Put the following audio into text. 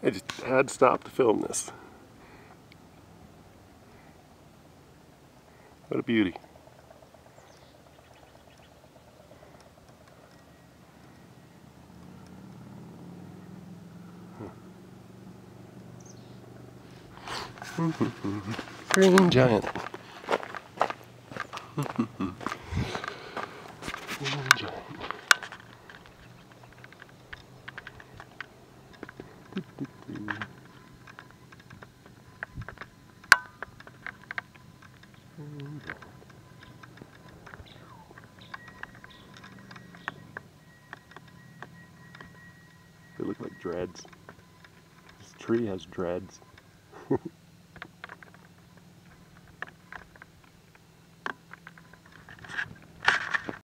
I just had to stop to film this. What a beauty. Green giant. Green giant. They look like dreads. This tree has dreads.